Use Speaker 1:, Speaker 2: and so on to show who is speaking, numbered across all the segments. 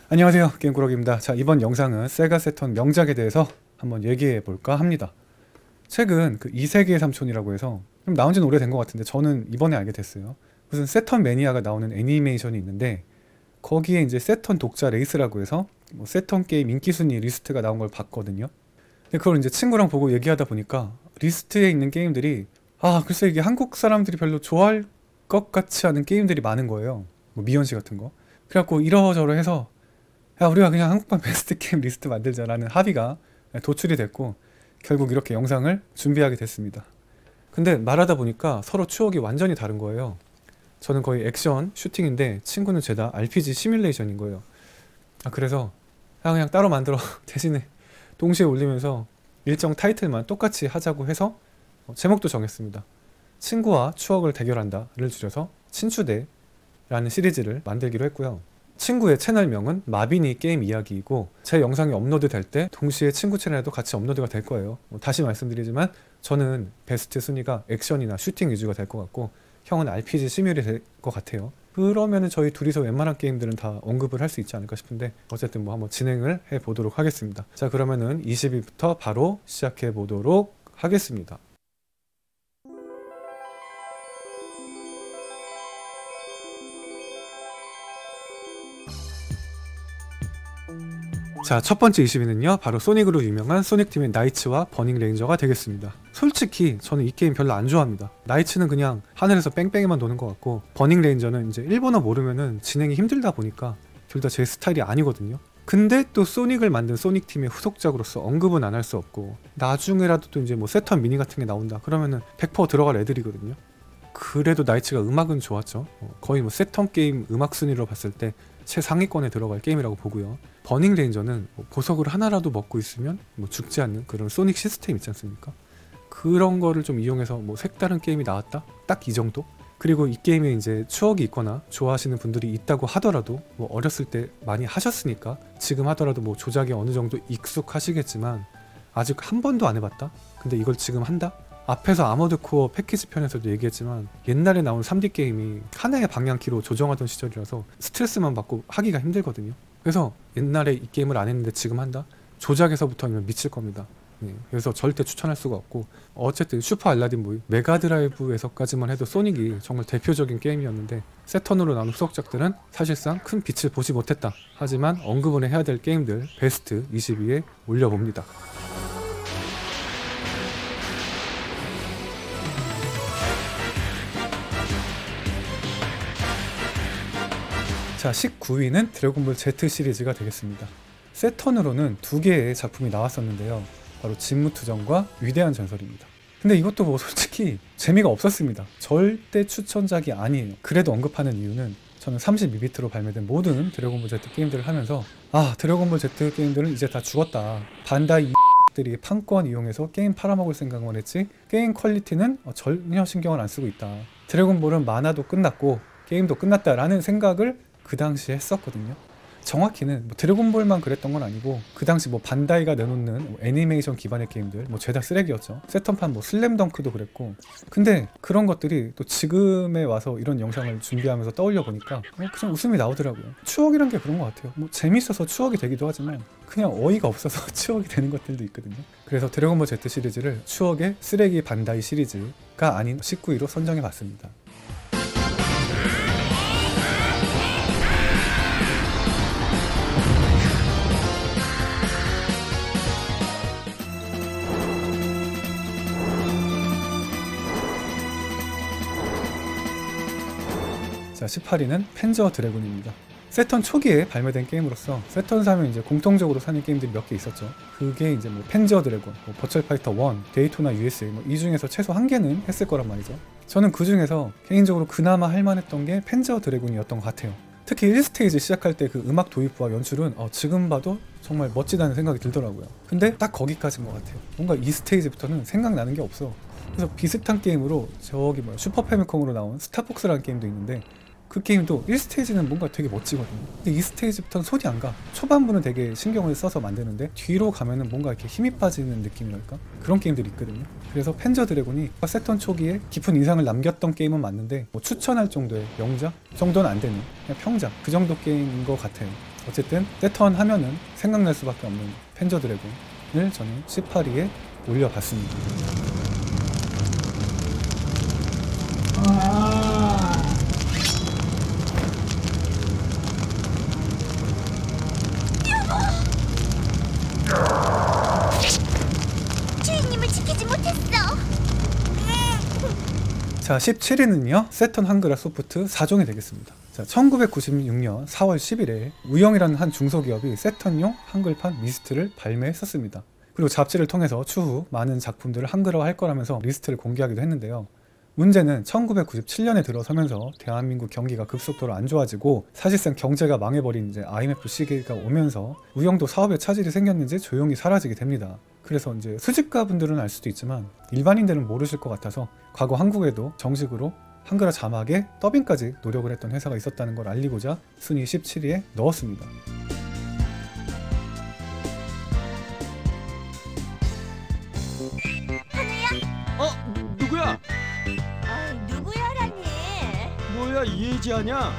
Speaker 1: 안녕하세요, 게임꾸러기입니다. 자, 이번 영상은 세가 세턴 명작에 대해서 한번 얘기해 볼까 합니다. 최근 그 이세계의 삼촌이라고 해서 좀 나온 지는 오래된 것 같은데 저는 이번에 알게 됐어요. 무슨 세턴 매니아가 나오는 애니메이션이 있는데 거기에 이제 세턴 독자 레이스라고 해서 뭐 세턴 게임 인기 순위 리스트가 나온 걸 봤거든요. 근데 그걸 이제 친구랑 보고 얘기하다 보니까 리스트에 있는 게임들이 글쎄 이게 한국 사람들이 별로 좋아할 것 같지 않은 게임들이 많은 거예요. 뭐 미연씨 같은 거. 그래갖고 이러저러 해서 야, 우리가 그냥 한국판 베스트 게임 리스트 만들자라는 합의가 도출이 됐고 결국 이렇게 영상을 준비하게 됐습니다. 근데 말하다 보니까 서로 추억이 완전히 다른 거예요. 저는 거의 액션, 슈팅인데 친구는 죄다 RPG 시뮬레이션인 거예요. 그래서 그냥 따로 만들어 대신에 동시에 올리면서 일정 타이틀만 똑같이 하자고 해서 제목도 정했습니다. 친구와 추억을 대결한다를 줄여서 친추대라는 시리즈를 만들기로 했고요. 친구의 채널명은 마비니 게임 이야기이고 제 영상이 업로드 될 때 동시에 친구 채널에도 같이 업로드가 될 거예요. 다시 말씀드리지만 저는 베스트 순위가 액션이나 슈팅 위주가 될 것 같고 형은 RPG 시뮬이 될 것 같아요. 그러면은 저희 둘이서 웬만한 게임들은 다 언급을 할 수 있지 않을까 싶은데 어쨌든 뭐 한번 진행을 해 보도록 하겠습니다. 자, 그러면은 20위부터 바로 시작해 보도록 하겠습니다. 자, 첫 번째 20위는요 바로 소닉으로 유명한 소닉팀의 나이츠와 버닝 레인저가 되겠습니다. 솔직히 저는 이 게임 별로 안 좋아합니다. 나이츠는 그냥 하늘에서 뺑뺑이만 도는 것 같고 버닝 레인저는 이제 일본어 모르면은 진행이 힘들다 보니까 둘 다 제 스타일이 아니거든요. 근데 또 소닉을 만든 소닉팀의 후속작으로서 언급은 안 할 수 없고 나중에라도 또 이제 뭐 세턴 미니 같은 게 나온다 그러면은 100% 들어갈 애들이거든요. 그래도 나이츠가 음악은 좋았죠. 거의 뭐 세턴 게임 음악 순위로 봤을 때 최상위권에 들어갈 게임이라고 보고요. 버닝 레인저는 보석을 하나라도 먹고 있으면 뭐 죽지 않는 그런 소닉 시스템 있지 않습니까? 그런 거를 좀 이용해서 뭐 색다른 게임이 나왔다? 딱 이 정도? 그리고 이 게임에 이제 추억이 있거나 좋아하시는 분들이 있다고 하더라도 뭐 어렸을 때 많이 하셨으니까 지금 하더라도 뭐 조작이 어느 정도 익숙하시겠지만 아직 한 번도 안 해봤다? 근데 이걸 지금 한다? 앞에서 아머드 코어 패키지 편에서도 얘기했지만 옛날에 나온 3D 게임이 하나의 방향키로 조정하던 시절이라서 스트레스만 받고 하기가 힘들거든요. 그래서 옛날에 이 게임을 안 했는데 지금 한다? 조작에서부터는 미칠 겁니다. 그래서 절대 추천할 수가 없고 어쨌든 슈퍼 알라딘 보이 메가드라이브에서까지만 해도 소닉이 정말 대표적인 게임이었는데 세턴으로 나온 후속작들은 사실상 큰 빛을 보지 못했다. 하지만 언급은 해야 될 게임들 베스트 20위에 올려봅니다. 자, 19위는 드래곤볼 Z 시리즈가 되겠습니다. 세턴으로는 두 개의 작품이 나왔었는데요. 바로 진무투정과 위대한 전설입니다. 근데 이것도 뭐 솔직히 재미가 없었습니다. 절대 추천작이 아니에요. 그래도 언급하는 이유는 저는 32비트로 발매된 모든 드래곤볼 Z 게임들을 하면서 드래곤볼 Z 게임들은 이제 다 죽었다. 반다이 들이 판권 이용해서 게임 팔아먹을 생각만 했지 게임 퀄리티는 전혀 신경을 안 쓰고 있다. 드래곤볼은 만화도 끝났고 게임도 끝났다라는 생각을 그 당시에 했었거든요. 정확히는 뭐 드래곤볼만 그랬던 건 아니고 그 당시 뭐 반다이가 내놓는 뭐 애니메이션 기반의 게임들 뭐 죄다 쓰레기였죠. 세턴판 뭐 슬램덩크도 그랬고 근데 그런 것들이 또 지금에 와서 이런 영상을 준비하면서 떠올려 보니까 그냥 웃음이 나오더라고요. 추억이란 게 그런 것 같아요. 뭐 재밌어서 추억이 되기도 하지만 그냥 어이가 없어서 추억이 되는 것들도 있거든요. 그래서 드래곤볼 Z 시리즈를 추억의 쓰레기 반다이 시리즈가 아닌 19위로 선정해 봤습니다. 자, 18위는 펜저 드래곤입니다. 세턴 초기에 발매된 게임으로서 세턴 사면 이제 공통적으로 사는 게임들이 몇 개 있었죠. 그게 이제 뭐 펜저 드래곤, 뭐 버츄얼 파이터 1, 데이토나 USA 뭐 이 중에서 최소 한 개는 했을 거란 말이죠. 저는 그 중에서 개인적으로 그나마 할만했던 게 펜저 드래곤이었던 것 같아요. 특히 1스테이지 시작할 때 그 음악 도입부와 연출은 지금 봐도 정말 멋지다는 생각이 들더라고요. 근데 딱 거기까지인 것 같아요. 뭔가 2스테이지부터는 생각나는 게 없어. 그래서 비슷한 게임으로 저기 슈퍼 패미컴으로 나온 스타폭스라는 게임도 있는데 그 게임도 1스테이지는 뭔가 되게 멋지거든요. 근데 2스테이지부터는 손이 안 가. 초반부는 되게 신경을 써서 만드는데 뒤로 가면은 뭔가 이렇게 힘이 빠지는 느낌이랄까? 그런 게임들이 있거든요. 그래서 펜저 드래곤이 세턴 초기에 깊은 인상을 남겼던 게임은 맞는데 뭐 추천할 정도의 명작 정도는 안 되는 그냥 평작 그 정도 게임인 것 같아요. 어쨌든 세턴 하면은 생각날 수밖에 없는 펜저 드래곤을 저는 C8위에 올려봤습니다.
Speaker 2: 주인님을 지키지 못했어.
Speaker 1: 자, 17위는요 세턴 한글화 소프트 4종이 되겠습니다. 자, 1996년 4월 11일 우영이라는 한 중소기업이 세턴용 한글판 미스트를 발매했었습니다. 그리고 잡지를 통해서 추후 많은 작품들을 한글화할 거라면서 리스트를 공개하기도 했는데요. 문제는 1997년에 들어서면서 대한민국 경기가 급속도로 안 좋아지고 사실상 경제가 망해버린 이제 IMF 시기가 오면서 우영도 사업에 차질이 생겼는지 조용히 사라지게 됩니다. 그래서 이제 수집가 분들은 알 수도 있지만 일반인들은 모르실 것 같아서 과거 한국에도 정식으로 한글화 자막에 더빙까지 노력을 했던 회사가 있었다는 걸 알리고자 순위 17위에 넣었습니다.
Speaker 3: 누구야?
Speaker 2: 누구야라니?
Speaker 3: 뭐야 이해지 아냐?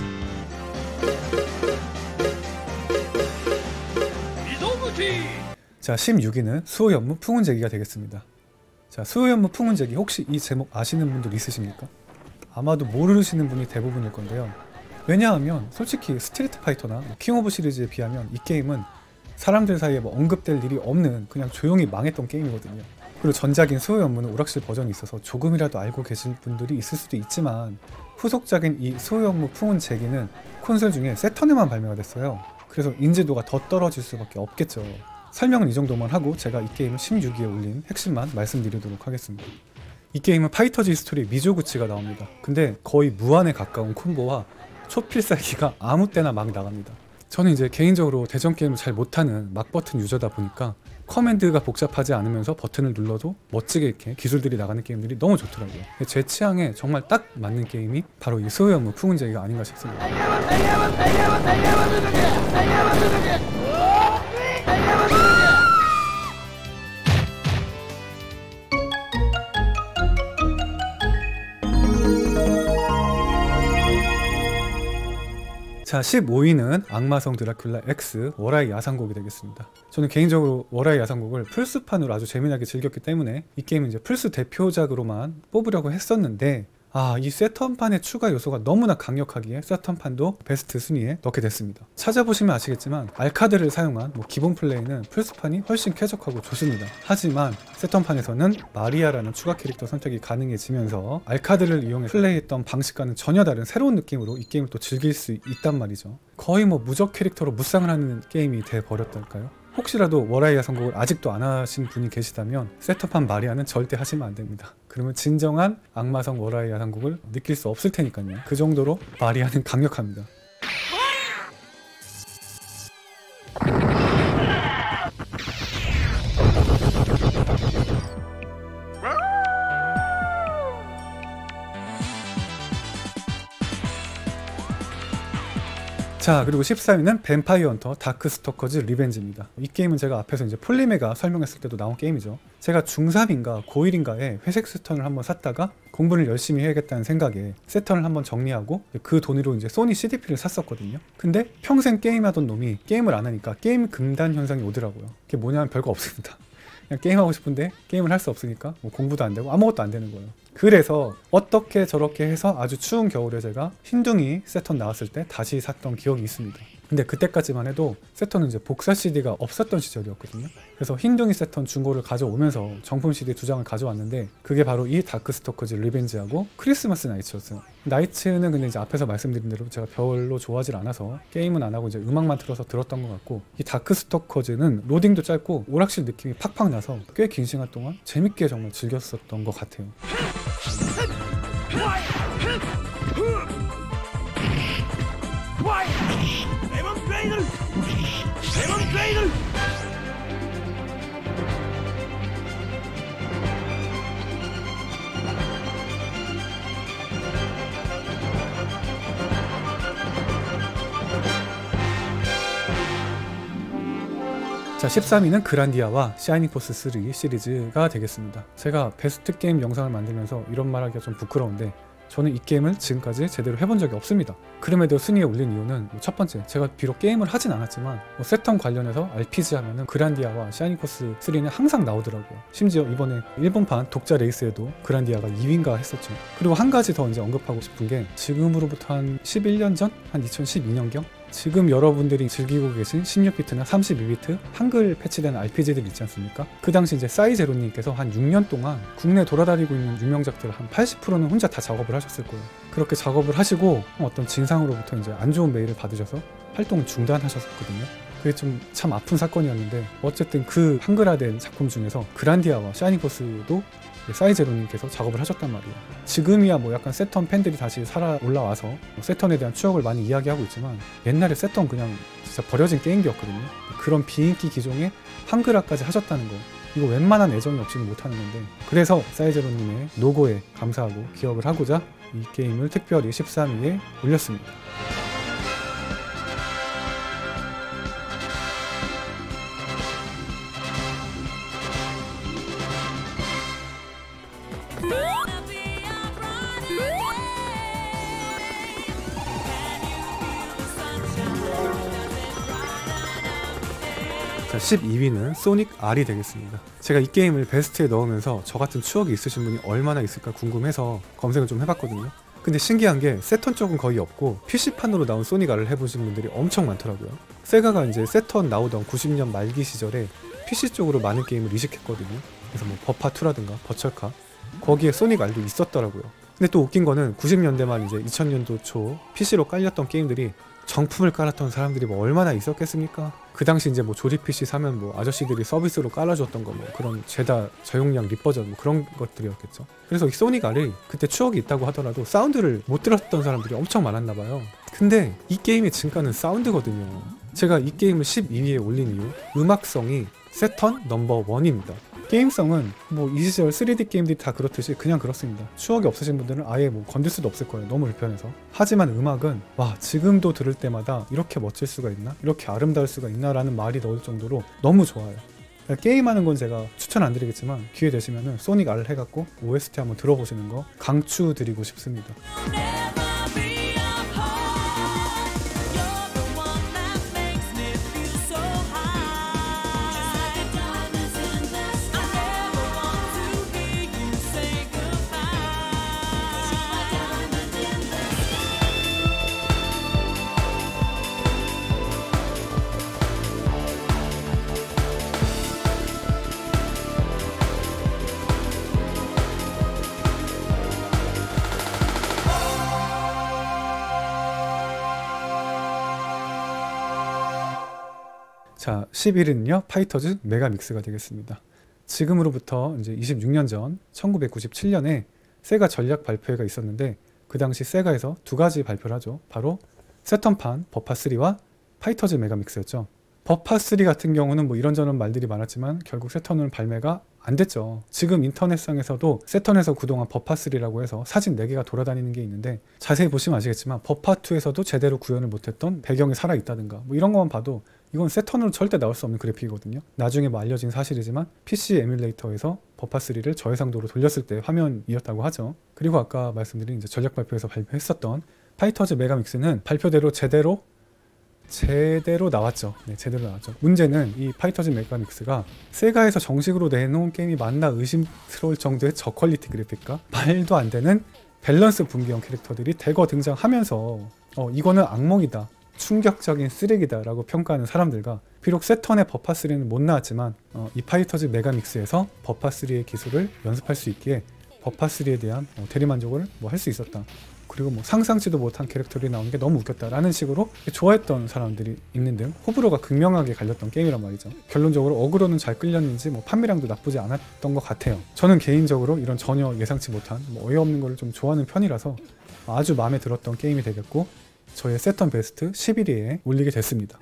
Speaker 1: 자, 16위는 수호연무 풍운제기가 되겠습니다. 자, 수호연무 풍운제기 혹시 이 제목 아시는 분들 있으십니까? 아마도 모르시는 분이 대부분일 건데요. 왜냐하면 솔직히 스트리트 파이터나 킹 오브 시리즈에 비하면 이 게임은 사람들 사이에 뭐 언급될 일이 없는 그냥 조용히 망했던 게임이거든요. 그리고 전작인 수호연무는 오락실 버전이 있어서 조금이라도 알고 계실 분들이 있을 수도 있지만 후속작인 이 수호연무 풍운제기는 콘솔 중에 세턴에만 발매가 됐어요. 그래서 인지도가 더 떨어질 수밖에 없겠죠. 설명은 이 정도만 하고 제가 이 게임을 16위에 올린 핵심만 말씀드리도록 하겠습니다. 이 게임은 파이터즈 히스토리 미조구치가 나옵니다. 근데 거의 무한에 가까운 콤보와 초필살기가 아무 때나 막 나갑니다. 저는 이제 개인적으로 대전 게임을 잘 못하는 막버튼 유저다 보니까 커맨드가 복잡하지 않으면서 버튼을 눌러도 멋지게 이렇게 기술들이 나가는 게임들이 너무 좋더라고요. 제 취향에 정말 딱 맞는 게임이 바로 이 수호연무 풍운제기가 아닌가 싶습니다. 자, 15위는 악마성 드라큘라 X 월화의 야상곡이 되겠습니다. 저는 개인적으로 월화의 야상곡을 플스판으로 아주 재미나게 즐겼기 때문에 이 게임은 이제 플스 대표작으로만 뽑으려고 했었는데 이 세턴판의 추가 요소가 너무나 강력하기에 세턴판도 베스트 순위에 넣게 됐습니다. 찾아보시면 아시겠지만 알카드를 사용한 기본 플레이는 플스판이 훨씬 쾌적하고 좋습니다. 하지만 세턴판에서는 마리아라는 추가 캐릭터 선택이 가능해지면서 알카드를 이용해 플레이했던 방식과는 전혀 다른 새로운 느낌으로 이 게임을 또 즐길 수 있단 말이죠. 거의 무적 캐릭터로 무쌍을 하는 게임이 돼버렸달까요? 혹시라도 월화의 야상곡을 아직도 안 하신 분이 계시다면 세턴판 마리아는 절대 하시면 안 됩니다. 그러면 진정한 악마성 월화의 야상곡을 느낄 수 없을 테니까요. 그 정도로 마리아는 강력합니다. 자, 그리고 14위는 뱀파이어 헌터 다크스토커즈 리벤지입니다. 이 게임은 제가 앞에서 이제 폴리메가 설명했을 때도 나온 게임이죠. 제가 중3인가 고1인가에 회색 세턴을 한번 샀다가 공부를 열심히 해야겠다는 생각에 세턴을 한번 정리하고 그 돈으로 이제 소니 CDP를 샀었거든요. 근데 평생 게임하던 놈이 게임을 안 하니까 게임 금단 현상이 오더라고요. 그게 뭐냐면 별거 없습니다. 그냥 게임하고 싶은데 게임을 할 수 없으니까 공부도 안 되고 아무것도 안 되는 거예요. 그래서 어떻게 저렇게 해서 아주 추운 겨울에 제가 흰둥이 세턴 나왔을 때 다시 샀던 기억이 있습니다. 근데 그때까지만 해도 세턴은 이제 복사 CD가 없었던 시절이었거든요. 그래서 흰둥이 세턴 중고를 가져오면서 정품 CD 2장을 가져왔는데 그게 바로 이 다크스토커즈 리벤지하고 크리스마스 나이츠였어요. 나이츠는 근데 이제 앞에서 말씀드린 대로 제가 별로 좋아하지 않아서 게임은 안 하고 이제 음악만 틀어서 들었던 것 같고, 이 다크스토커즈는 로딩도 짧고 오락실 느낌이 팍팍 나서 꽤 긴 시간 동안 재밌게 정말 즐겼었던 것 같아요. 자, 13위는 그란디아와 샤이닝 포스 3 시리즈가 되겠습니다. 제가 베스트 게임 영상을 만들면서 이런 말 하기가 좀 부끄러운데 저는 이 게임을 지금까지 제대로 해본 적이 없습니다. 그럼에도 순위에 올린 이유는 첫 번째, 제가 비록 게임을 하진 않았지만 세턴 관련해서 RPG 하면은 그란디아와 샤이닝 포스 3는 항상 나오더라고요. 심지어 이번에 일본판 독자 레이스에도 그란디아가 2위인가 했었죠. 그리고 한 가지 더 이제 언급하고 싶은 게 지금으로부터 한 11년 전? 한 2012년경? 지금 여러분들이 즐기고 계신 16비트나 32비트 한글 패치된 RPG들 있지 않습니까? 그 당시 이제 싸이제로님께서 한 6년 동안 국내 돌아다니고 있는 유명작들 한 80%는 혼자 다 작업을 하셨을 거예요. 그렇게 작업을 하시고 어떤 진상으로부터 이제 안 좋은 메일을 받으셔서 활동을 중단하셨거든요. 그게 좀 참 아픈 사건이었는데 어쨌든 그 한글화된 작품 중에서 그란디아와 샤이닝 포스도 싸이제로님께서 작업을 하셨단 말이에요. 지금이야 뭐 약간 세턴 팬들이 다시 살아 올라와서 세턴에 대한 추억을 많이 이야기하고 있지만 옛날에 세턴 그냥 진짜 버려진 게임기였거든요. 그런 비인기 기종의 한글화까지 하셨다는 거, 이거 웬만한 애정이 없이는 못하는 건데, 그래서 싸이제로님의 노고에 감사하고 기억을 하고자 이 게임을 특별히 13위에 올렸습니다. 자, 12위는 소닉 R이 되겠습니다. 제가 이 게임을 베스트에 넣으면서 저 같은 추억이 있으신 분이 얼마나 있을까 궁금해서 검색을 좀 해봤거든요. 근데 신기한 게 세턴 쪽은 거의 없고 PC판으로 나온 소닉 R을 해보신 분들이 엄청 많더라고요. 세가가 이제 세턴 나오던 90년 말기 시절에 PC 쪽으로 많은 게임을 이식했거든요. 그래서 뭐 버파2라든가 버철카, 거기에 소닉 R도 있었더라고요. 근데 또 웃긴 거는 90년대 말 이제 2000년도 초 PC로 깔렸던 게임들이 정품을 깔았던 사람들이 뭐 얼마나 있었겠습니까? 그 당시 이제 뭐 조립 PC 사면 뭐 아저씨들이 서비스로 깔아줬던 거 뭐 그런 죄다 저용량 립버전 뭐 그런 것들이었겠죠. 그래서 이 소닉 R이 그때 추억이 있다고 하더라도 사운드를 못 들었던 사람들이 엄청 많았나 봐요. 근데 이 게임의 진가는 사운드거든요. 제가 이 게임을 12위에 올린 이유, 음악성이 세턴 넘버 1입니다. 게임성은 뭐 이 시절 3D 게임들이 다 그렇듯이 그냥 그렇습니다. 추억이 없으신 분들은 아예 뭐 건들 수도 없을 거예요. 너무 불편해서. 하지만 음악은 와, 지금도 들을 때마다 이렇게 멋질 수가 있나? 이렇게 아름다울 수가 있나? 라는 말이 나올 정도로 너무 좋아요. 게임하는 건 제가 추천 안 드리겠지만 기회 되시면은 소닉 R 해갖고 OST 한번 들어보시는 거 강추드리고 싶습니다. 자, 11위는요 파이터즈 메가믹스가 되겠습니다. 지금으로부터 이제 26년 전 1997년에 세가 전략 발표회가 있었는데 그 당시 세가에서 두 가지 발표를 하죠. 바로 세턴판 버파3와 파이터즈 메가믹스였죠. 버파3 같은 경우는 뭐 이런저런 말들이 많았지만 결국 세턴은 발매가 안 됐죠. 지금 인터넷상에서도 세턴에서 그동안 버파3라고 해서 사진 4개가 돌아다니는 게 있는데 자세히 보시면 아시겠지만 버파2에서도 제대로 구현을 못했던 배경이 살아있다든가 뭐 이런 것만 봐도 이건 세턴으로 절대 나올 수 없는 그래픽이거든요. 나중에 뭐 알려진 사실이지만 PC 에뮬레이터에서 버파3를 저해상도로 돌렸을 때 화면이었다고 하죠. 그리고 아까 말씀드린 이제 전략 발표에서 발표했었던 파이터즈 메가믹스는 발표대로 제대로 나왔죠. 네, 제대로 나왔죠. 문제는 이 파이터즈 메가믹스가 세가에서 정식으로 내놓은 게임이 맞나 의심스러울 정도의 저퀄리티 그래픽과 말도 안 되는 밸런스 붕괴형 캐릭터들이 대거 등장하면서 이거는 악몽이다, 충격적인 쓰레기다 라고 평가하는 사람들과 비록 세턴의 버파3는 못 나왔지만 이 파이터즈 메가믹스에서 버파3의 기술을 연습할 수 있기에 버파3에 대한 대리만족을 뭐 할 수 있었다. 그리고 뭐 상상치도 못한 캐릭터들이 나오는 게 너무 웃겼다라는 식으로 좋아했던 사람들이 있는 등 호불호가 극명하게 갈렸던 게임이란 말이죠. 결론적으로 어그로는 잘 끌렸는지 뭐 판매량도 나쁘지 않았던 것 같아요. 저는 개인적으로 이런 전혀 예상치 못한 뭐 어이없는 거를 좀 좋아하는 편이라서 아주 마음에 들었던 게임이 되겠고 저의 세턴 베스트 11위에 올리게 됐습니다.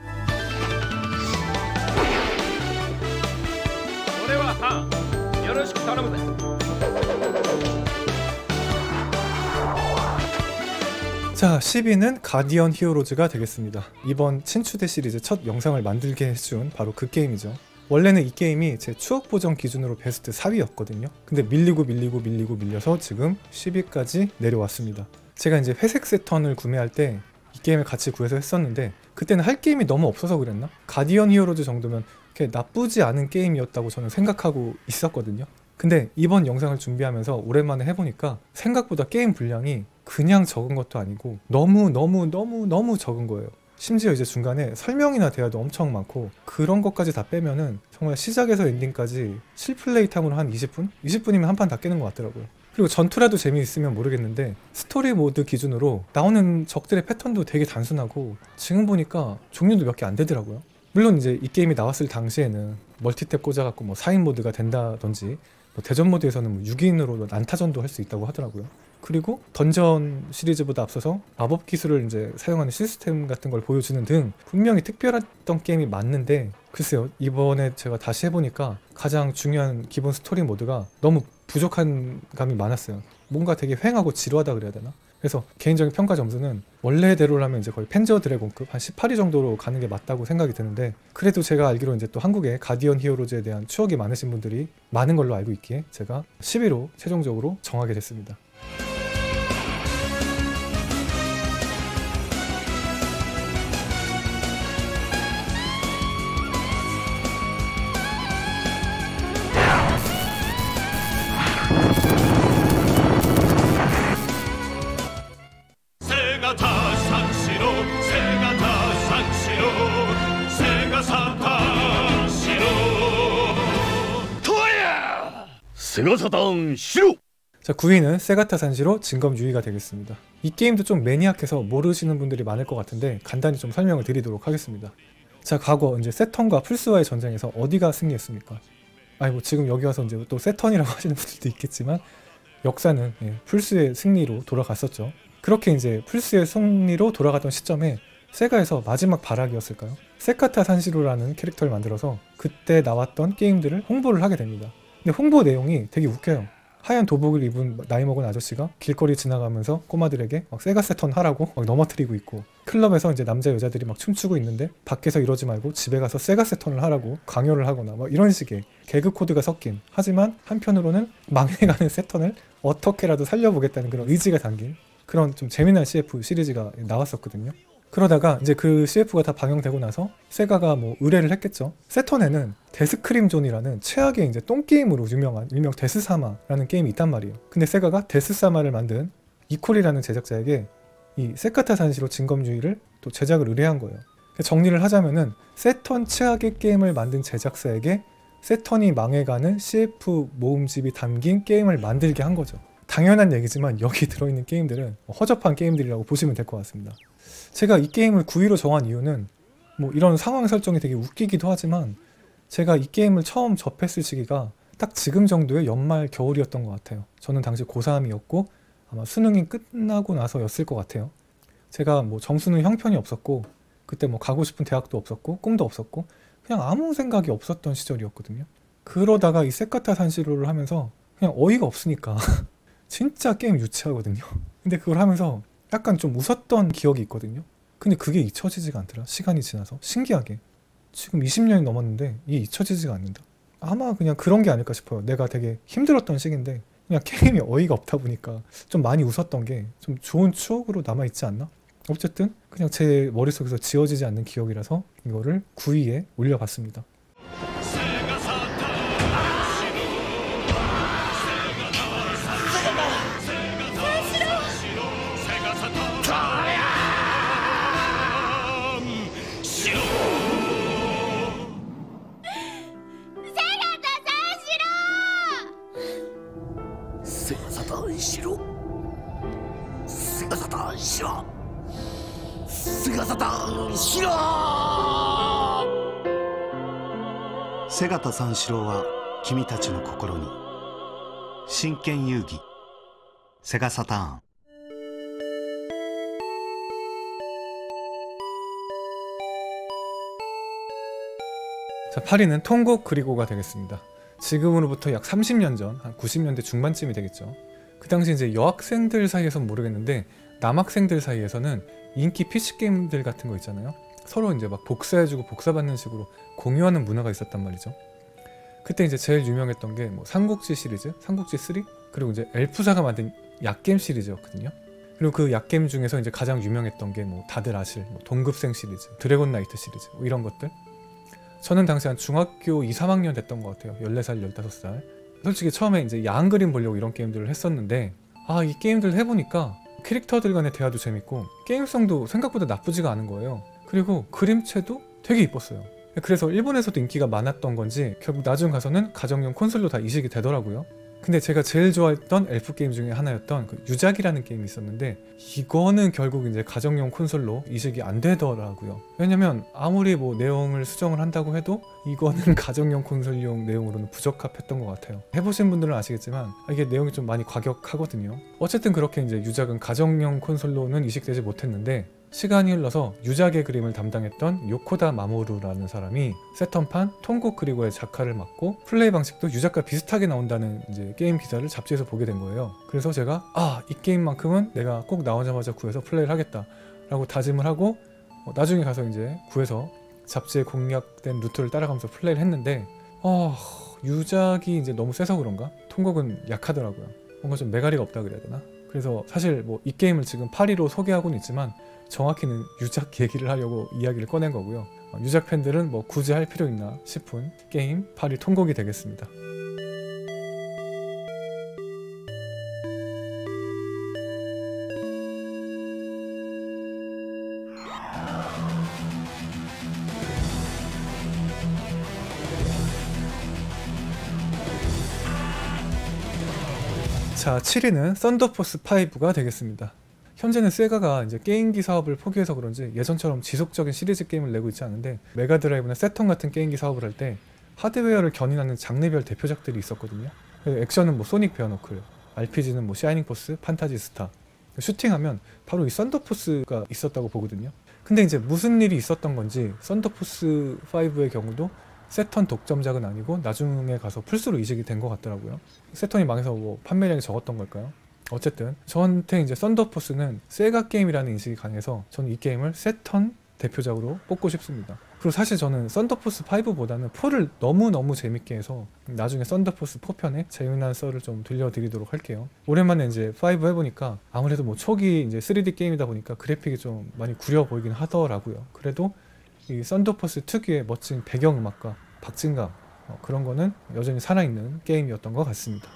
Speaker 1: 자, 10위는 가디언 히어로즈가 되겠습니다. 이번 친추대 시리즈 첫 영상을 만들게 해준 바로 그 게임이죠. 원래는 이 게임이 제 추억 보정 기준으로 베스트 4위였거든요. 근데 밀려서 지금 10위까지 내려왔습니다. 제가 이제 회색 세턴을 구매할 때 이 게임을 같이 구해서 했었는데 그때는 할 게임이 너무 없어서 그랬나? 가디언 히어로즈 정도면 그렇게 나쁘지 않은 게임이었다고 저는 생각하고 있었거든요. 근데 이번 영상을 준비하면서 오랜만에 해보니까 생각보다 게임 분량이 그냥 적은 것도 아니고 너무 적은 거예요. 심지어 이제 중간에 설명이나 대화도 엄청 많고 그런 것까지 다 빼면은 정말 시작에서 엔딩까지 실플레이 타임으로 한 20분? 20분이면 한 판 다 깨는 것 같더라고요. 그리고 전투라도 재미있으면 모르겠는데 스토리 모드 기준으로 나오는 적들의 패턴도 되게 단순하고 지금 보니까 종류도 몇 개 안 되더라고요. 물론 이제 이 게임이 나왔을 당시에는 멀티탭 꽂아갖고 뭐 4인 모드가 된다든지 뭐 대전 모드에서는 뭐 6인으로 난타전도 할 수 있다고 하더라고요. 그리고 던전 시리즈보다 앞서서 마법 기술을 이제 사용하는 시스템 같은 걸 보여주는 등 분명히 특별했던 게임이 맞는데 글쎄요, 이번에 제가 다시 해보니까 가장 중요한 기본 스토리 모드가 너무 부족한 감이 많았어요. 뭔가 되게 휑하고 지루하다 그래야 되나? 그래서 개인적인 평가 점수는 원래대로라면 이제 거의 펜저 드래곤급 한 18위 정도로 가는 게 맞다고 생각이 드는데 그래도 제가 알기로 이제 또 한국에 가디언 히어로즈에 대한 추억이 많으신 분들이 많은 걸로 알고 있기에 제가 10위로 최종적으로 정하게 됐습니다.
Speaker 3: 세가사당 시로!
Speaker 1: 자, 9위는 세가타 산시로 진검 유이가 되겠습니다. 이 게임도 좀 매니악해서 모르시는 분들이 많을 것 같은데 간단히 좀 설명을 드리도록 하겠습니다. 자, 과거 이제 세턴과 플스와의 전쟁에서 어디가 승리했습니까? 아니 뭐 지금 여기 와서 이제 또 세턴이라고 하시는 분들도 있겠지만 역사는 플스의 승리로 돌아갔었죠. 그렇게 이제 플스의 승리로 돌아갔던 시점에 세가에서 마지막 발악이었을까요? 세카타 산시로라는 캐릭터를 만들어서 그때 나왔던 게임들을 홍보를 하게 됩니다. 근데 홍보 내용이 되게 웃겨요. 하얀 도복을 입은 나이 먹은 아저씨가 길거리 지나가면서 꼬마들에게 막 세가 세턴 하라고 막 넘어뜨리고 있고 클럽에서 이제 남자 여자들이 막 춤추고 있는데 밖에서 이러지 말고 집에 가서 세가 세턴을 하라고 강요를 하거나 막 이런 식의 개그 코드가 섞인, 하지만 한편으로는 망해가는 세턴을 어떻게라도 살려보겠다는 그런 의지가 담긴 그런 좀 재미난 CF 시리즈가 나왔었거든요. 그러다가 이제 그 CF가 다 방영되고 나서 세가가 뭐 의뢰를 했겠죠. 세턴에는 데스크림존이라는 최악의 이제 똥게임으로 유명한 일명 데스사마라는 게임이 있단 말이에요. 근데 세가가 데스사마를 만든 이콜이라는 제작자에게 이 세카타 산시로 진검유이를 또 제작을 의뢰한 거예요. 정리를 하자면은 세턴 최악의 게임을 만든 제작사에게 세턴이 망해가는 CF 모음집이 담긴 게임을 만들게 한 거죠. 당연한 얘기지만 여기 들어있는 게임들은 허접한 게임들이라고 보시면 될 것 같습니다. 제가 이 게임을 9위로 정한 이유는 뭐 이런 상황 설정이 되게 웃기기도 하지만 제가 이 게임을 처음 접했을 시기가 딱 지금 정도의 연말 겨울이었던 것 같아요. 저는 당시 고3이었고 아마 수능이 끝나고 나서였을 것 같아요. 제가 뭐 점수는 형편이 없었고 그때 뭐 가고 싶은 대학도 없었고 꿈도 없었고 그냥 아무 생각이 없었던 시절이었거든요. 그러다가 이 세카타 산시로를 하면서 그냥 어이가 없으니까 진짜 게임 유치하거든요. 근데 그걸 하면서 약간 좀 웃었던 기억이 있거든요. 근데 그게 잊혀지지가 않더라. 시간이 지나서 신기하게 지금 20년이 넘었는데 이게 잊혀지지가 않는다. 아마 그냥 그런 게 아닐까 싶어요. 내가 되게 힘들었던 시기인데 그냥 게임이 어이가 없다 보니까 좀 많이 웃었던 게 좀 좋은 추억으로 남아있지 않나? 어쨌든 그냥 제 머릿속에서 지워지지 않는 기억이라서 이거를 9위에 올려봤습니다.
Speaker 4: 세形三四郎は君たちの心に真剣遊戯セガサターン。
Speaker 1: 자, 8위는 통곡 그리고가 되겠습니다. 지금으로부터 약 30년 전, 한 90년대 중반쯤이 되겠죠. 그 당시 이제 여학생들 사이에서는 모르겠는데 남학생들 사이에서는 인기 PC게임들 같은 거 있잖아요. 서로 이제 막 복사해주고 복사받는 식으로 공유하는 문화가 있었단 말이죠. 그때 이제 제일 유명했던 게 뭐 삼국지 시리즈, 삼국지 3, 그리고 이제 엘프사가 만든 약겜 시리즈였거든요. 그리고 그 약겜 중에서 이제 가장 유명했던 게 뭐 다들 아실 뭐 동급생 시리즈, 드래곤 나이트 시리즈 뭐 이런 것들. 저는 당시 한 중학교 2, 3학년 됐던 것 같아요. 14살, 15살. 솔직히 처음에 이제 야한 그림 보려고 이런 게임들을 했었는데, 이 게임들 해보니까 캐릭터들 간의 대화도 재밌고 게임성도 생각보다 나쁘지가 않은 거예요. 그리고 그림체도 되게 이뻤어요. 그래서 일본에서도 인기가 많았던 건지 결국 나중 가서는 가정용 콘솔로 다 이식이 되더라고요. 근데 제가 제일 좋아했던 엘프 게임 중에 하나였던 그 유작이라는 게임이 있었는데, 이거는 결국 이제 가정용 콘솔로 이식이 안 되더라고요. 왜냐면 아무리 뭐 내용을 수정을 한다고 해도 이거는 가정용 콘솔용 내용으로는 부적합했던 것 같아요. 해보신 분들은 아시겠지만 이게 내용이 좀 많이 과격하거든요. 어쨌든 그렇게 이제 유작은 가정용 콘솔로는 이식되지 못했는데, 시간이 흘러서 유작의 그림을 담당했던 요코다 마모루라는 사람이 세턴판 통곡 그리고의 작화를 맡고 플레이 방식도 유작과 비슷하게 나온다는 이제 게임 기사를 잡지에서 보게 된 거예요. 그래서 제가 이 게임만큼은 내가 꼭 나오자마자 구해서 플레이를 하겠다 라고 다짐을 하고 나중에 가서 이제 구해서 잡지에 공략된 루트를 따라가면서 플레이를 했는데, 유작이 이제 너무 세서 그런가? 통곡은 약하더라고요. 뭔가 좀 메가리가 없다 그래야 되나? 그래서 사실 뭐 이 게임을 지금 8위로 소개하고는 있지만 정확히는 유작 얘기를 하려고 이야기를 꺼낸 거고요. 유작 팬들은 뭐 굳이 할 필요 있나 싶은 게임 8위 통곡이 되겠습니다. 자, 7위는 썬더포스 5가 되겠습니다. 현재는 세가가 이제 게임기 사업을 포기해서 그런지 예전처럼 지속적인 시리즈 게임을 내고 있지 않은데, 메가드라이브나 세턴 같은 게임기 사업을 할 때 하드웨어를 견인하는 장르별 대표작들이 있었거든요. 액션은 뭐 소닉 베어너클, RPG는 뭐 샤이닝 포스, 판타지 스타, 슈팅하면 바로 이 썬더포스가 있었다고 보거든요. 근데 이제 무슨 일이 있었던 건지 썬더포스 5의 경우도 세턴 독점작은 아니고 나중에 가서 플스로 이식이 된 것 같더라고요. 세턴이 망해서 뭐 판매량이 적었던 걸까요? 어쨌든 저한테 이제 썬더포스는 세가 게임이라는 인식이 강해서 저는 이 게임을 세턴 대표작으로 뽑고 싶습니다. 그리고 사실 저는 썬더포스 5보다는 4를 너무너무 재밌게 해서 나중에 썬더포스 4편에 재미난 썰을 좀 들려드리도록 할게요. 오랜만에 이제 5 해보니까 아무래도 뭐 초기 이제 3D 게임이다 보니까 그래픽이 좀 많이 구려 보이긴 하더라고요. 그래도 이 썬더포스 특유의 멋진 배경음악과 박진감, 그런 거는 여전히 살아있는 게임이었던 것 같습니다.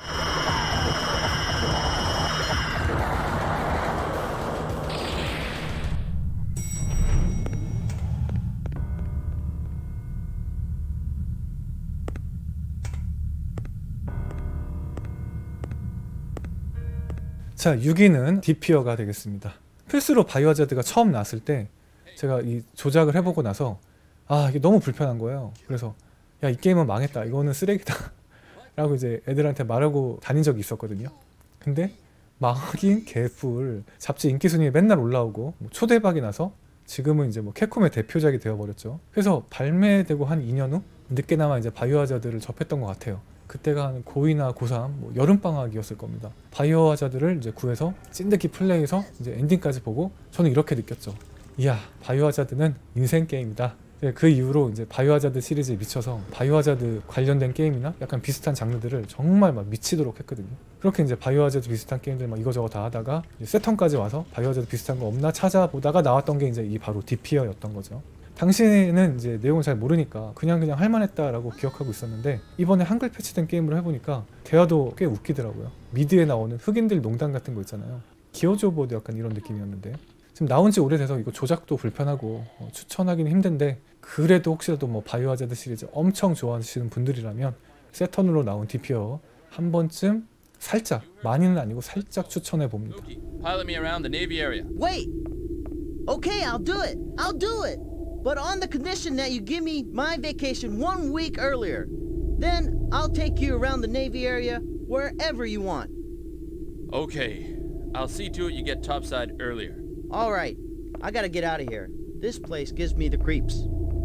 Speaker 1: 자, 6위는 디피어가 되겠습니다. 플스로 바이오하자드가 처음 나왔을 때 제가 이 조작을 해보고 나서 이게 너무 불편한 거예요. 그래서 야, 이 게임은 망했다, 이거는 쓰레기다 라고 이제 애들한테 말하고 다닌 적이 있었거든요. 근데 망하긴 개뿔, 잡지 인기 순위에 맨날 올라오고 뭐 초대박이 나서 지금은 이제 뭐 캡콤의 대표작이 되어버렸죠. 그래서 발매되고 한 2년 후 늦게나마 이제 바이오하자드를 접했던 것 같아요. 그때가 한 고2나 고3 뭐 여름방학이었을 겁니다. 바이오하자드를 이제 구해서 찐득이 플레이해서 이제 엔딩까지 보고 저는 이렇게 느꼈죠. 이야, 바이오하자드는 인생 게임이다. 그 이후로 이제 바이오하자드 시리즈에 미쳐서 바이오하자드 관련된 게임이나 약간 비슷한 장르들을 정말 막 미치도록 했거든요. 그렇게 이제 바이오하자드 비슷한 게임들 막 이거저거 다 하다가 세턴까지 와서 바이오하자드 비슷한 거 없나 찾아보다가 나왔던 게 이제 이 바로 디피어였던 거죠. 당시에는 이제 내용을 잘 모르니까 그냥 할만했다라고 기억하고 있었는데, 이번에 한글 패치된 게임으로 해보니까 대화도 꽤 웃기더라고요. 미드에 나오는 흑인들 농담 같은 거 있잖아요. 기어즈 오브 워드 약간 이런 느낌이었는데, 지금 나온 지 오래돼서 이거 조작도 불편하고 추천하기는 힘든데, 그래도 혹시라도 뭐 바이오하자드 시리즈 엄청 좋아하시는 분들이라면 세턴으로 나온 디피어 한 번쯤 살짝, 많이는 아니고 살짝 추천해 봅니다.
Speaker 5: Wait! Okay, I'll do it. I'll do it. But on the condition that you give me my vacation 1 week earlier. Then I'll take you around the Navy area wherever you want.
Speaker 6: Okay, I'll see to it you get topside earlier.
Speaker 5: All right, I gotta get out of here. This place gives me the creeps.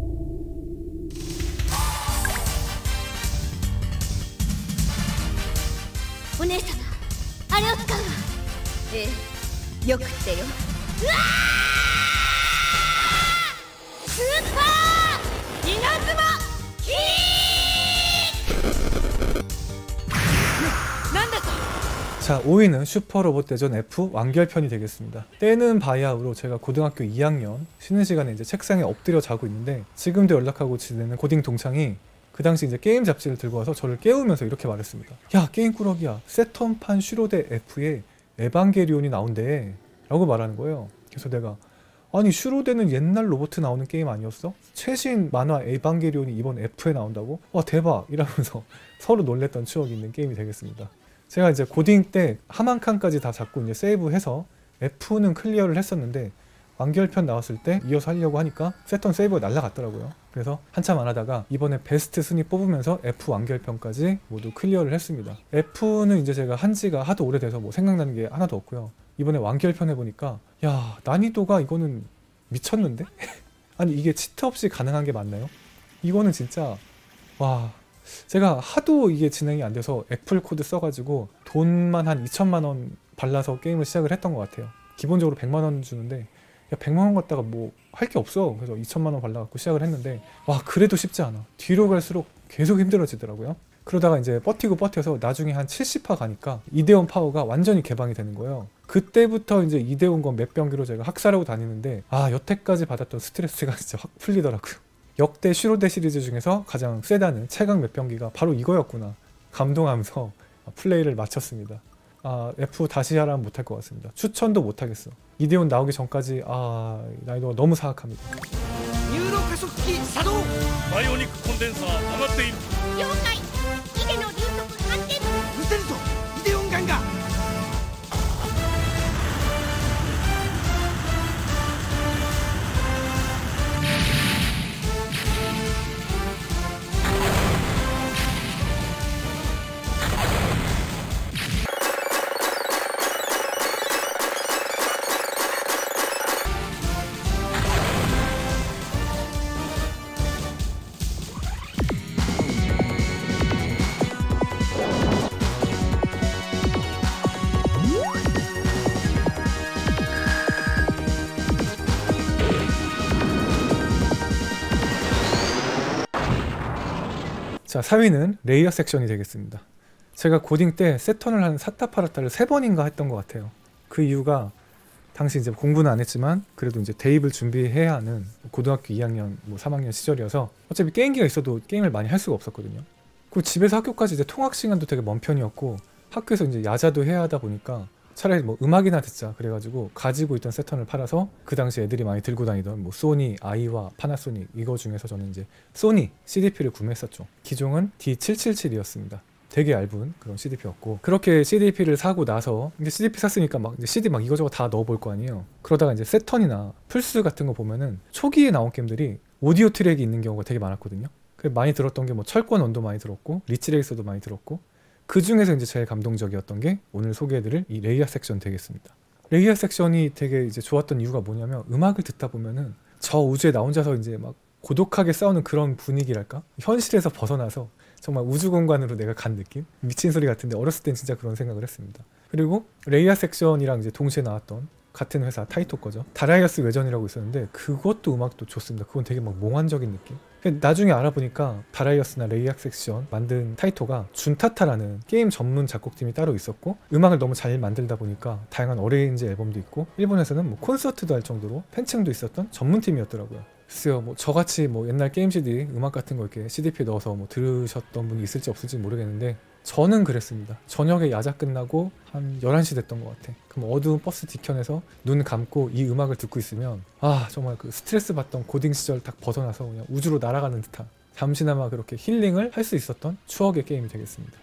Speaker 2: 오네사마, あれを使うわ。ええ、よくってよ。うわー！ スーパー稲妻キーなんだと。
Speaker 1: 자, 5위는 슈퍼로봇 대전 F 완결편이 되겠습니다. 때는 바야흐로 제가 고등학교 2학년 쉬는 시간에 이제 책상에 엎드려 자고 있는데 지금도 연락하고 지내는 고딩 동창이 그 당시 이제 게임 잡지를 들고 와서 저를 깨우면서 이렇게 말했습니다. 야, 게임 꾸러기야, 세턴판 슈로데 F에 에반게리온이 나온대 라고 말하는 거예요. 그래서 내가 아니 슈로데는 옛날 로봇 나오는 게임 아니었어? 최신 만화 에반게리온이 이번 F에 나온다고? 와 대박! 이러면서 서로 놀랬던 추억이 있는 게임이 되겠습니다. 제가 이제 고딩 때 한 칸까지 다 잡고 이제 세이브해서 F는 클리어를 했었는데 완결편 나왔을 때 이어서 하려고 하니까 세턴 세이브가 날라갔더라고요. 그래서 한참 안 하다가 이번에 베스트 순위 뽑으면서 F 완결편까지 모두 클리어를 했습니다. F는 이제 제가 한 지가 하도 오래돼서 뭐 생각나는 게 하나도 없고요. 이번에 완결편 해보니까 야, 난이도가 이거는 미쳤는데? 아니 이게 치트 없이 가능한 게 맞나요? 이거는 진짜 와, 제가 하도 이게 진행이 안 돼서 애플 코드 써가지고 돈만 한 2천만 원 발라서 게임을 시작을 했던 것 같아요. 기본적으로 100만 원 주는데 야 100만 원 갖다가 뭐 할 게 없어. 그래서 2천만 원 발라갖고 시작을 했는데 와, 그래도 쉽지 않아. 뒤로 갈수록 계속 힘들어지더라고요. 그러다가 이제 버티고 버텨서 나중에 한 70화 가니까 이데온 파워가 완전히 개방이 되는 거예요. 그때부터 이제 이데온 건 몇 병기로 제가 학살하고 다니는데 아, 여태까지 받았던 스트레스가 진짜 확 풀리더라고요. 역대 슈로데 시리즈 중에서 가장 세다는 최강 몇 병기가 바로 이거였구나 감동하면서 플레이를 마쳤습니다. 아, F 다시 하라면 못할 것 같습니다. 추천도 못하겠어. 이데온 나오기 전까지 난이도가 너무 사악합니다.
Speaker 3: ニューロ加速器作動。
Speaker 7: バイオニックコンデンサー上がっている。
Speaker 2: 了解。イデの流速反転。
Speaker 3: 撃てるぞイデオンガンが。
Speaker 1: 자, 4위는 레이어 섹션이 되겠습니다. 제가 고딩 때 세턴을 한 사타파라타를 3번인가 했던 것 같아요. 그 이유가 당시 이제 공부는 안 했지만 그래도 이제 대입을 준비해야 하는 고등학교 2학년, 뭐 3학년 시절이어서 어차피 게임기가 있어도 게임을 많이 할 수가 없었거든요. 그리고 집에서 학교까지 이제 통학 시간도 되게 먼 편이었고 학교에서 이제 야자도 해야 하다 보니까 차라리 뭐 음악이나 듣자 그래가지고 가지고 있던 세턴을 팔아서 그 당시 애들이 많이 들고 다니던 뭐 소니, 아이와, 파나소닉 이거 중에서 저는 이제 소니 CDP를 구매했었죠. 기종은 D777이었습니다. 되게 얇은 그런 CDP였고 그렇게 CDP를 사고 나서 이제 CDP 샀으니까 막 이제 CD 막 이거저거 다 넣어볼 거 아니에요. 그러다가 이제 세턴이나 플스 같은 거 보면은 초기에 나온 게임들이 오디오 트랙이 있는 경우가 되게 많았거든요. 많이 들었던 게 뭐 철권 원도 많이 들었고 리치레이서도 많이 들었고 그 중에서 이제 제일 감동적이었던 게 오늘 소개해드릴 이 레이어 섹션 되겠습니다. 레이어 섹션이 되게 이제 좋았던 이유가 뭐냐면 음악을 듣다 보면은 저 우주에 나 혼자서 이제 막 고독하게 싸우는 그런 분위기랄까? 현실에서 벗어나서 정말 우주 공간으로 내가 간 느낌? 미친 소리 같은데 어렸을 땐 진짜 그런 생각을 했습니다. 그리고 레이어 섹션이랑 이제 동시에 나왔던 같은 회사 타이토 거죠. 다라이아스 외전이라고 있었는데 그것도 음악도 좋습니다. 그건 되게 막 몽환적인 느낌? 나중에 알아보니까 다라이어스나 레이어 섹션 만든 타이토가 준타타라는 게임 전문 작곡팀이 따로 있었고 음악을 너무 잘 만들다 보니까 다양한 어레인지 앨범도 있고 일본에서는 뭐 콘서트도 할 정도로 팬층도 있었던 전문팀이었더라고요. 글쎄요, 뭐 저같이 뭐 옛날 게임 CD 음악 같은 거 이렇게 CDP에 넣어서 뭐 들으셨던 분이 있을지 없을지 모르겠는데 저는 그랬습니다. 저녁에 야자 끝나고 한 11시 됐던 것 같아. 그럼 어두운 버스 뒤편에서 눈 감고 이 음악을 듣고 있으면 아, 정말 그 스트레스 받던 고딩 시절 딱 벗어나서 그냥 우주로 날아가는 듯한 잠시나마 그렇게 힐링을 할 수 있었던 추억의 게임이 되겠습니다.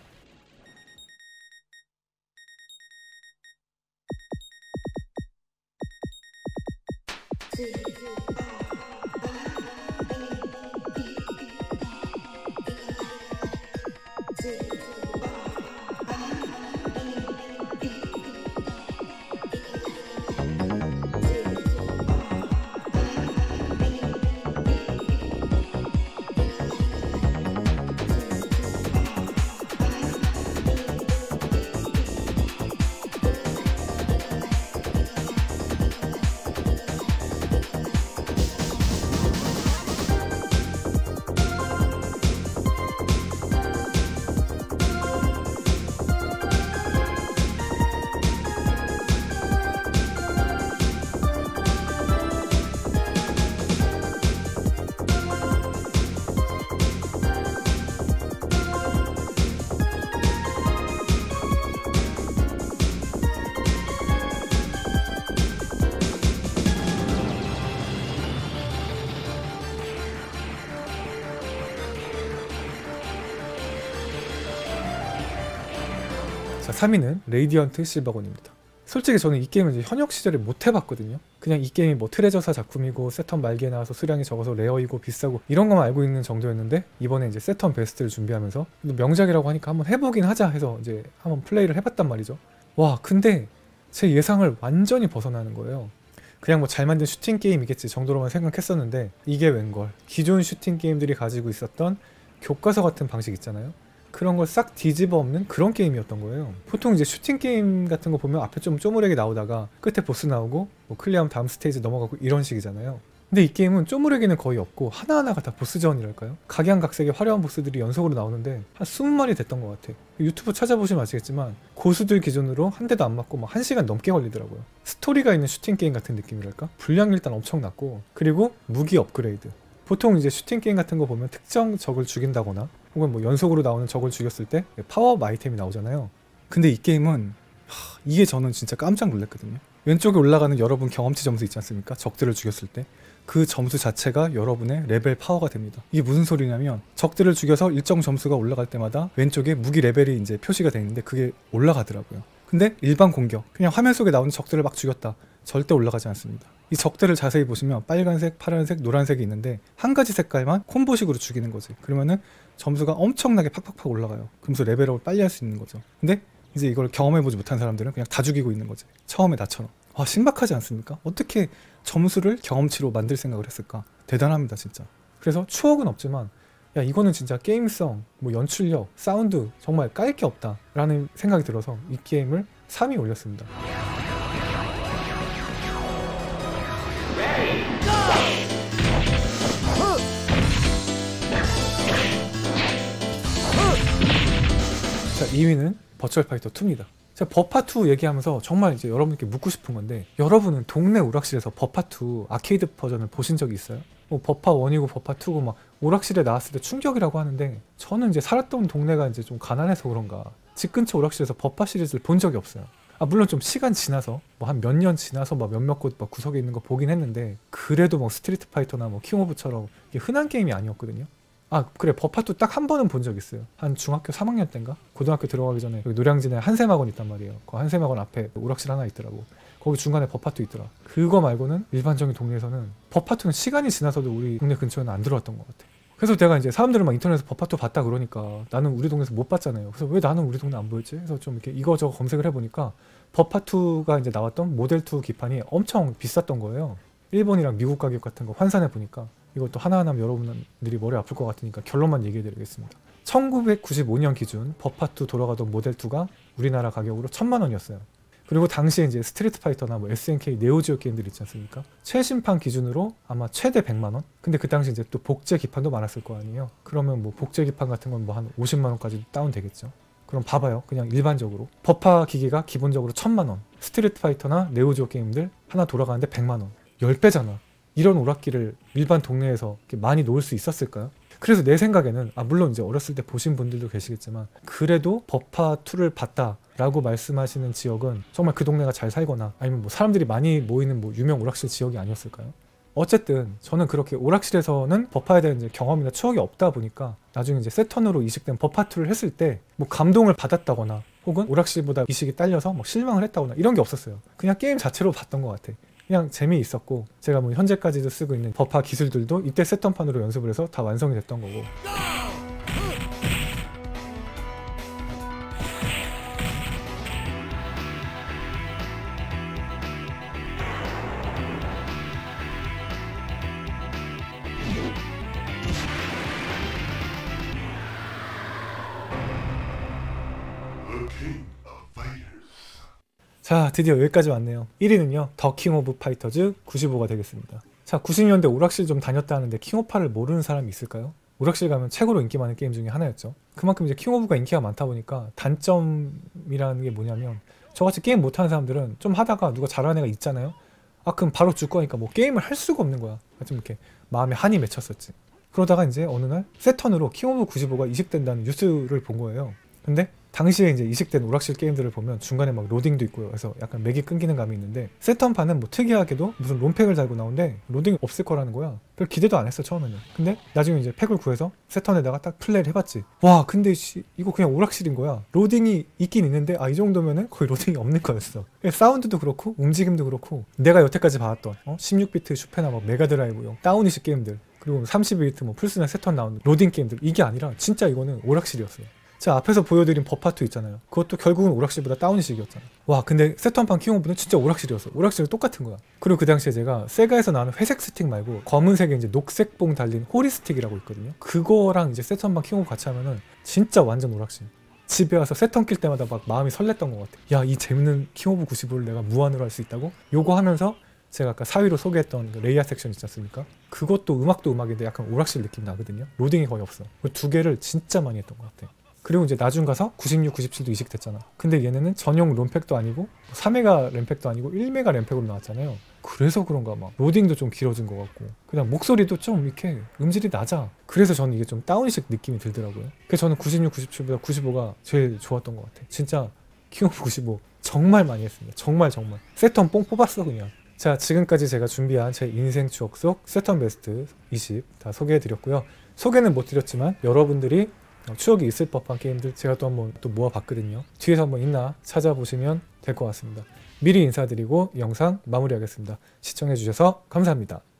Speaker 1: 자, 3위는 레이디언트 실버건입니다. 솔직히 저는 이 게임을 이제 현역 시절에 못 해봤거든요. 그냥 이 게임이 뭐 트레저사 작품이고 세턴 말기에 나와서 수량이 적어서 레어이고 비싸고 이런 것만 알고 있는 정도였는데, 이번에 이제 세턴 베스트를 준비하면서 명작이라고 하니까 한번 해보긴 하자 해서 이제 한번 플레이를 해봤단 말이죠. 와, 근데 제 예상을 완전히 벗어나는 거예요. 그냥 뭐 잘 만든 슈팅 게임이겠지 정도로만 생각했었는데, 이게 웬걸 기존 슈팅 게임들이 가지고 있었던 교과서 같은 방식 있잖아요. 그런 걸 싹 뒤집어 엎는 그런 게임이었던 거예요. 보통 이제 슈팅 게임 같은 거 보면 앞에 좀 쪼무레기 나오다가 끝에 보스 나오고 뭐 클리어하면 다음 스테이지 넘어가고 이런 식이잖아요. 근데 이 게임은 쪼무레기는 거의 없고 하나하나가 다 보스전이랄까요? 각양각색의 화려한 보스들이 연속으로 나오는데 한 20마리 됐던 것 같아. 유튜브 찾아보시면 아시겠지만 고수들 기준으로 한 대도 안 맞고 막 1시간 넘게 걸리더라고요. 스토리가 있는 슈팅 게임 같은 느낌이랄까? 분량이 일단 엄청 낮고, 그리고 무기 업그레이드. 보통 이제 슈팅 게임 같은 거 보면 특정 적을 죽인다거나 혹은 뭐 연속으로 나오는 적을 죽였을 때 파워업 아이템이 나오잖아요. 근데 이 게임은 이게 저는 진짜 깜짝 놀랐거든요. 왼쪽에 올라가는 여러분 경험치 점수 있지 않습니까? 적들을 죽였을 때 그 점수 자체가 여러분의 레벨 파워가 됩니다. 이게 무슨 소리냐면, 적들을 죽여서 일정 점수가 올라갈 때마다 왼쪽에 무기 레벨이 이제 표시가 되어 있는데 그게 올라가더라고요. 근데 일반 공격, 그냥 화면 속에 나오는 적들을 막 죽였다, 절대 올라가지 않습니다. 이 적들을 자세히 보시면 빨간색, 파란색, 노란색이 있는데 한 가지 색깔만 콤보식으로 죽이는 거지. 그러면은 점수가 엄청나게 팍팍팍 올라가요. 그러면서 레벨업을 빨리 할 수 있는 거죠. 근데 이제 이걸 경험해보지 못한 사람들은 그냥 다 죽이고 있는 거지, 처음에 나처럼. 와, 신박하지 않습니까? 어떻게 점수를 경험치로 만들 생각을 했을까? 대단합니다 진짜. 그래서 추억은 없지만 야, 이거는 진짜 게임성, 뭐 연출력, 사운드 정말 깔 게 없다 라는 생각이 들어서 이 게임을 3위 올렸습니다. 자, 2위는 버추얼 파이터 2입니다. 제가 버파2 얘기하면서 정말 이제 여러분께 묻고 싶은 건데, 여러분은 동네 오락실에서 버파2 아케이드 버전을 보신 적이 있어요? 뭐 버파1이고 버파2고 막 오락실에 나왔을 때 충격이라고 하는데, 저는 이제 살았던 동네가 이제 좀 가난해서 그런가 집 근처 오락실에서 버파 시리즈를 본 적이 없어요. 아, 물론 좀 시간 지나서 뭐 한 몇 년 지나서 막 몇몇 곳 막 구석에 있는 거 보긴 했는데, 그래도 뭐 스트리트 파이터나 뭐 킹 오브처럼 이게 흔한 게임이 아니었거든요. 아, 그래, 버파2 딱 한 번은 본 적 있어요. 한 중학교 3학년 때인가? 고등학교 들어가기 전에 여기 노량진에 한샘학원 있단 말이에요. 그 한샘학원 앞에 오락실 하나 있더라고. 거기 중간에 버파2 있더라. 그거 말고는 일반적인 동네에서는 버파2는 시간이 지나서도 우리 동네 근처에는 안 들어왔던 것 같아. 그래서 내가 이제 사람들은 막 인터넷에서 버파2 봤다 그러니까 나는 우리 동네에서 못 봤잖아요. 그래서 왜 나는 우리 동네 안 보였지? 그래서 좀 이렇게 이거저거 검색을 해보니까 버파2가 이제 나왔던 모델2 기판이 엄청 비쌌던 거예요. 일본이랑 미국 가격 같은 거 환산해 보니까, 이것도 하나하나 여러분들이 머리 아플 것 같으니까 결론만 얘기해 드리겠습니다. 1995년 기준 버파2 돌아가던 모델2가 우리나라 가격으로 1000만 원이었어요. 그리고 당시에 이제 스트리트 파이터나 뭐 SNK 네오지오 게임들 있지 않습니까? 최신판 기준으로 아마 최대 100만 원? 근데 그 당시 이제 또 복제 기판도 많았을 거 아니에요? 그러면 뭐 복제 기판 같은 건 뭐 한 50만 원까지 다운 되겠죠? 그럼 봐봐요. 그냥 일반적으로 버파 기기가 기본적으로 1000만 원, 스트리트 파이터나 네오지오 게임들 하나 돌아가는데 100만 원. 10배잖아. 이런 오락기를 일반 동네에서 이렇게 많이 놓을 수 있었을까요? 그래서 내 생각에는, 아, 물론 이제 어렸을 때 보신 분들도 계시겠지만, 그래도 버파2를 봤다라고 말씀하시는 지역은 정말 그 동네가 잘 살거나 아니면 뭐 사람들이 많이 모이는 뭐 유명 오락실 지역이 아니었을까요? 어쨌든 저는 그렇게 오락실에서는 버파에 대한 이제 경험이나 추억이 없다 보니까 나중에 이제 세턴으로 이식된 버파2를 했을 때 뭐 감동을 받았다거나 혹은 오락실보다 이식이 딸려서 뭐 실망을 했다거나 이런 게 없었어요. 그냥 게임 자체로 봤던 것 같아. 그냥 재미있었고, 제가 뭐 현재까지도 쓰고 있는 버파 기술들도 이때 세턴판으로 연습을 해서 다 완성이 됐던 거고. 자, 드디어 여기까지 왔네요. 1위는요 더 킹 오브 파이터즈 95가 되겠습니다. 자, 90년대 오락실 좀 다녔다 하는데 킹 오브 파를 모르는 사람이 있을까요? 오락실 가면 최고로 인기 많은 게임 중에 하나였죠. 그만큼 이제 킹 오브가 인기가 많다 보니까 단점이라는 게 뭐냐면, 저같이 게임 못하는 사람들은 좀 하다가 누가 잘하는 애가 있잖아요. 아, 그럼 바로 줄 거니까 뭐 게임을 할 수가 없는 거야. 좀 이렇게 마음에 한이 맺혔었지. 그러다가 이제 어느 날 세턴으로 킹 오브 95가 이식된다는 뉴스를 본 거예요. 근데 당시에 이제 이식된 오락실 게임들을 보면 중간에 막 로딩도 있고요. 그래서 약간 맥이 끊기는 감이 있는데 세턴판은 뭐 특이하게도 무슨 롬팩을 달고 나오는데 로딩이 없을 거라는 거야. 별 기대도 안 했어 처음에는. 근데 나중에 이제 팩을 구해서 세턴에다가 딱 플레이를 해봤지. 와 근데 이거 그냥 오락실인 거야. 로딩이 있긴 있는데 이 정도면은 거의 로딩이 없는 거였어. 사운드도 그렇고 움직임도 그렇고 내가 여태까지 봐왔던 16비트 슈페나 뭐 메가드라이브용 다운이식 게임들 그리고 32비트 뭐 플스나 세턴 나오는 로딩 게임들 이게 아니라 진짜 이거는 오락실이었어요. 자 앞에서 보여드린 버파2 있잖아요. 그것도 결국은 오락실보다 다운이식이었잖아. 와 근데 세턴판 킹오브는 진짜 오락실이었어. 오락실은 똑같은 거야. 그리고 그 당시에 제가 세가에서 나오는 회색 스틱 말고 검은색에 이제 녹색 봉 달린 호리 스틱이라고 있거든요. 그거랑 이제 세턴판 킹오브 같이 하면은 진짜 완전 오락실. 집에 와서 세턴 낄 때마다 막 마음이 설렜던 것 같아. 야 이 재밌는 킹오브 95를 내가 무한으로 할 수 있다고? 요거 하면서 제가 아까 4위로 소개했던 그 레이아 섹션 있지 않습니까? 그것도 음악도 음악인데 약간 오락실 느낌 나거든요. 로딩이 거의 없어. 그 두 개를 진짜 많이 했던 것 같아. 그리고 이제 나중 가서 96, 97도 이식됐잖아. 근데 얘네는 전용 롬팩도 아니고 3메가 램팩도 아니고 1메가 램팩으로 나왔잖아요. 그래서 그런가 막 로딩도 좀 길어진 것 같고 그냥 목소리도 좀 이렇게 음질이 낮아. 그래서 저는 이게 좀 다운식 느낌이 들더라고요. 그래서 저는 96, 97보다 95가 제일 좋았던 것 같아. 진짜 킹오브 95 정말 많이 했습니다. 정말 세턴 뽕 뽑았어 그냥. 자 지금까지 제가 준비한 제 인생 추억 속 세턴 베스트 20 다 소개해드렸고요. 소개는 못 드렸지만 여러분들이 추억이 있을 법한 게임들 제가 또 한번 또 모아봤거든요. 뒤에서 한번 있나 찾아보시면 될 것 같습니다. 미리 인사드리고 영상 마무리하겠습니다. 시청해주셔서 감사합니다.